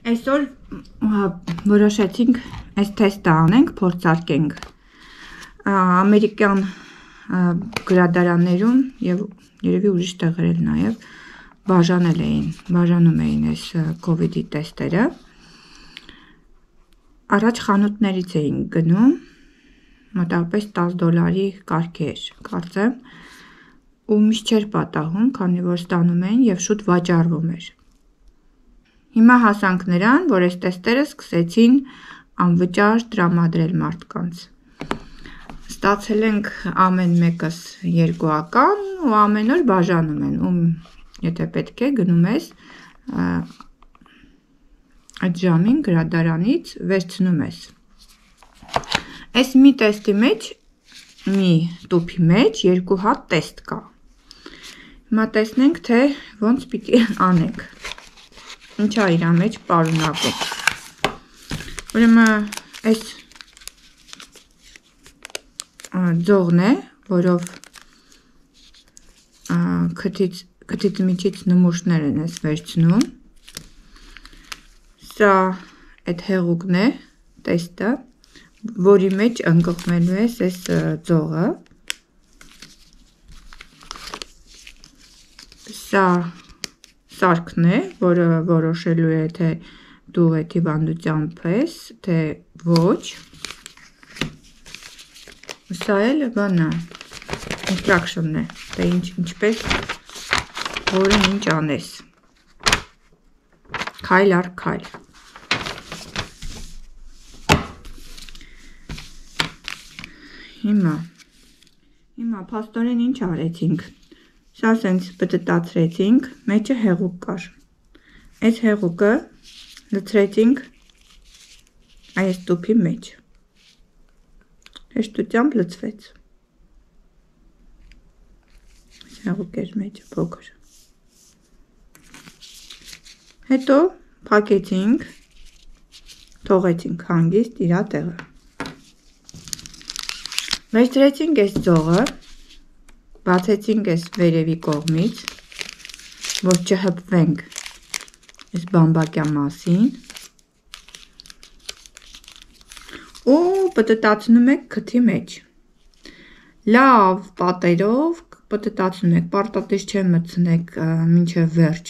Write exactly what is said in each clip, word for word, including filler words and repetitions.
Այսօր որոշեցինք այս թեստը անենք, փորձարկենք ամերիկյան գրադարաններում եւ երևի ուրիշ տեղեր նաեւ բաժանել էին, բաժանում էին այս կովիդի տեստերը։ Առաջ խանութներից էին գնում, մոտավորապես տասը դոլարի կարգեր, կարծեմ, ու միշտ չէր պատահում, քանի որ ստանում էին եւ շուտ վաճառվում էր։ Հիմա հասանք նրան, որ այս տեստերը սկսեցին անվճար տրամադրել մարդկանց։ Ստացել ենք ամեն մեկս երկուական ու ամեն օր բաժանում են, ում եթե պետք է գնում ես այդ ժամին գրադարանից վերցնում ես։ Այս մի տեստի մեջ, մի տուփի մեջ երկու հատ տեստ կա։ Հիմա տեսնենք, թե ոնց պիտի անենք։ Ինչա իր մեջ պարունակում։ Ուրեմն այս ձողն է, որով քթից քթից միջից նմուշներ են ես վերցնում։ Սա այդ հեղուկն է, տեստը, որի մեջ ընկղմելու ես այս ձողը։ Սա սարքն է, որը որոշելու է, թե դու այդ հիվանդությամբ ես, թե ոչ։ Սա էլ բանա, ինստրակշնն է, թե ինչ, ինչպես, որը ինչ անես։ Քայլ առ քայլ։ Հիմա, հիմա փաստորեն ինչ արեցինք։ Սա սենց պտտացրեցինք, մեջը հեղուկ կար։ Այս հեղուկը լցրեցինք այս տուփի մեջ։ Հեշտությամբ լցվեց։ Հեղուկ էր մեջը փոքր։ Հետո փակեցինք, թողեցինք հանգիստ իր տեղը։ Վերցրեցինք այս ձողը, բացեցինք այս վերևի կողմից, որ չհպվենք այս բամբակյա մասին ու պտտացնում եք քթի մեջ։ Լավ պատերով պտտացնում եք, պարտադիր չէ մտցնեք մինչև վերջ։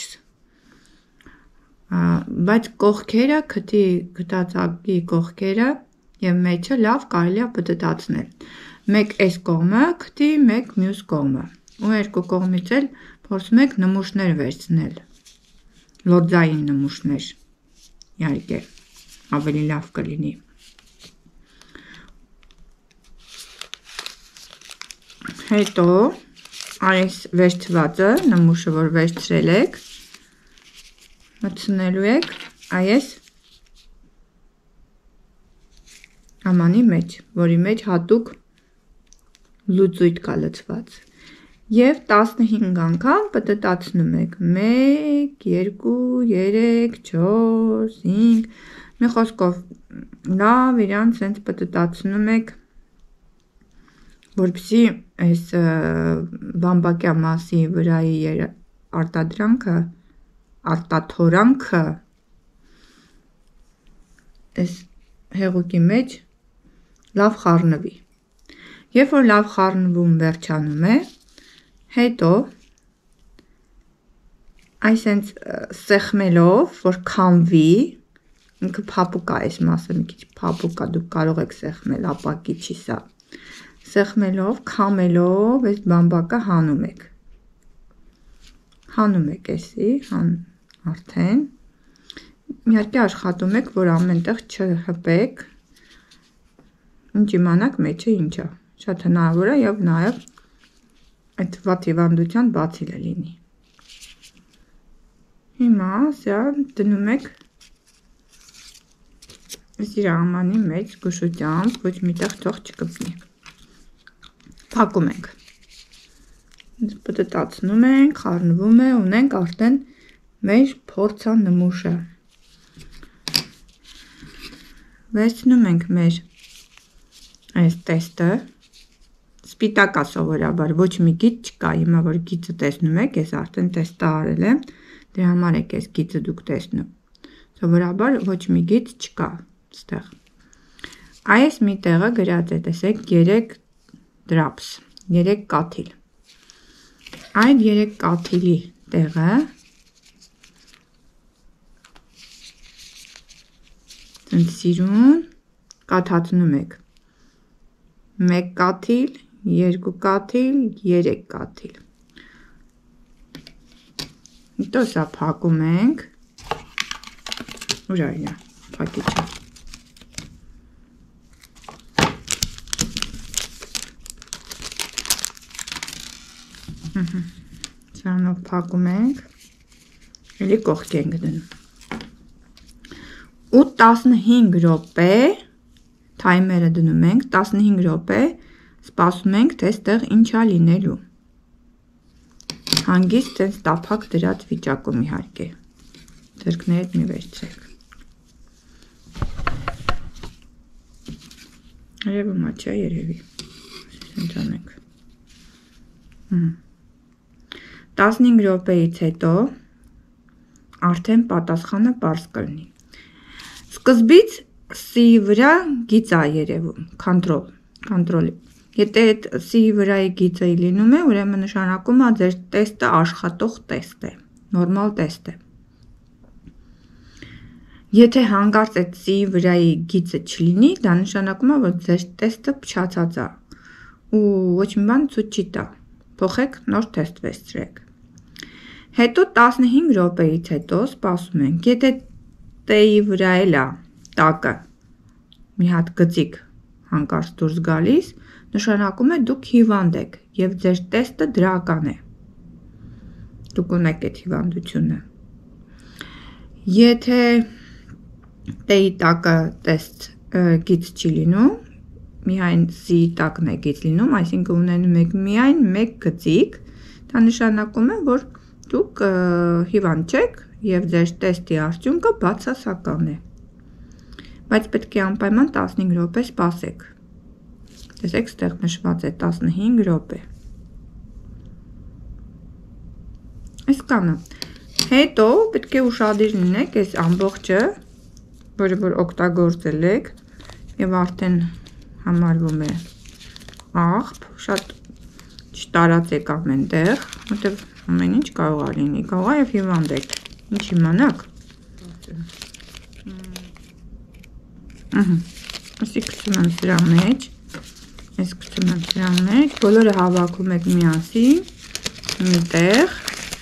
Բայց կողքերը, քթի գտածակի կողքերը եւ մեջը լավ կարելի է պտտացնել։ Մեկ այս կողմը քթի, մեկ մյուս կողմը։ Ու երկու կողմից էլ փորձում եք նմուշներ վերցնել։ Լոձային նմուշներ։ Իհարկե, ավելի լավ կլինի։ Հետո այս վերցվածը, նմուշը, որ վերցրել եք, մտցնելու եք այս ամանի մեջ, որի մեջ հատուկ լուծույթ կա լցված։ Եվ տասնհինգ անգամ պտտացնում եք։ մեկ, երկու, երեք, չորս, հինգ։ Մի խոսքով լավ իրան սենց պտտացնում եք, որպեսզի այս բամբակյա մասի վրայի արտադրանքը, արտաթորանքը այս հեղուկի մեջ լավ խառնվի։ Երբ որ լավ խառնվում վերջանում է, հետո այսենց սեղմելով, որ քամվի, ինքը փափուկ է այս մասը, մի քիչ փափուկ է, դուք կարող եք սեղմել, ապակի չի սա։ Սեղմելով, քամելով այս բամբակը հանում եք։ Հանում եք էսի, հան արդեն։ Իհարկե աշխատում եք, որ ամենտեղ չհպեք, ինչ իմանաք մեջը ինչ է։ Շատ հնարավոր է եւ նաեւ այդ վատ հիվանդության բացիլ է լինի։ Հիմա սա դնում եք իր ամանի մեջ զգուշությամբ, ոչ միտեղ թող չկպնի։ Փակում ենք։ Պտտացնում ենք, խառնվում է, ունենք արդեն մեր փորձանմուշը։ Վերցնում ենք մեր այս տեստը, սպիտակ է սովորաբար, ոչ մի գիծ չկա, հիմա որ գիծը տեսնում եք, ես արդեն տեստը արել եմ, դրա համար եք այս գիծը դուք տեսնում։ Սովորաբար ոչ մի գիծ չկա ստեղ։ Այս մի տեղը գրած է, տեսեք, երեք դրապս, երեք կաթիլ։ Այդ երեք կաթիլի տեղը սիրուն կաթացնում եք։ Մեկ կաթիլ, երկու կաթիլ, երեք կաթիլ։ Հետո սա փակում ենք։ Ուրա իրա, փակիչը։ Սրանով փակում ենք, էլի կողքի ենք դնում։ Ու տասնհինգ րոպե, թայմերը դնում ենք, տասնհինգ րոպե սպասում ենք, թե ստեղ ինչա լինելու։ Հանգիստ տենց տափակ դրած վիճակում իհարկե։ Ձեռքներդ մի վերցրեք։ Երևում է, չէ, երևի։ Ինչ անենք։ տասնհինգ րոպեից հետո արդեն պատասխանը պարզ կլինի։ Սկզբից C-ի վրա գիծ է երևում, control, control-ի։ Եթե այդ C-ի վրայի գիծը լինում է, ուրեմն նշանակում է ձեր տեստը աշխատող տեստ է, նորմալ տեստ է։ Եթե հանկարծ այդ C-ի վրայի գիծը չլինի, դա նշանակում է, որ ձեր տեստը փչացած է ու ոչ մի բան ցույց չի տա։ Փոխեք, նոր տեստ վերցրեք։ Հետո տասնհինգ րոպեից հետո սպասում ենք, եթե T-ի վրա էլ է տակը մի հատ գծիկ հանկարծ դուրս գալիս, նշանակում է դուք հիվանդ եք եւ ձեր տեստը դրական է։ Դուք ունեք այդ հիվանդությունը։ Եթե T-ի տակը տեստ գիծ չի լինում, միայն C-ի տակն է գիծ լինում, այսինքն ունենում եք միայն մեկ գծիկ, դա նշանակում է, որ դուք հիվանդ չեք եւ ձեր տեստի արդյունքը բացասական է։ Բայց պետք է անպայման տասնհինգ րոպե սպասեք։ Տեսեք, ստեղ նշված է տասնհինգ րոպե։ Այսքանը։ Հետո պետք է ուշադիր լինեք այս ամբողջը, որը որ օգտագործել եք եւ արդեն համարվում է աղբ, շատ չտարածեք ամենտեղ, որտեղ ամեն ինչ կարող է լինի, կարող է եւ հիվանդ եք։ Ինչ իմանաք։ Ահա։ Ասի գցում եմ սրա մեջ, ես գցում եմ սրա մեջ, բոլորը հավաքում եք միասին, միտեղ։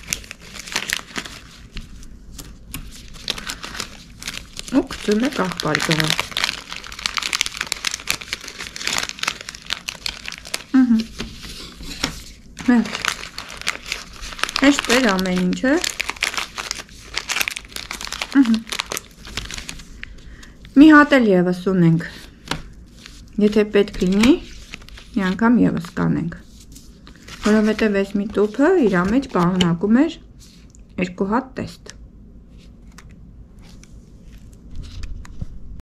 Ու գցում եք աղբարկը։ Ահա։ Մեր։ Հեշտ էր ամեն ինչը։ Մի հատ էլ եւս ունենք։ Եթե պետք լինի, մի անգամ եւս կանենք։ Որովհետեւ այս մի տուփը իր մեջ պարունակում էր երկու հատ տեստ։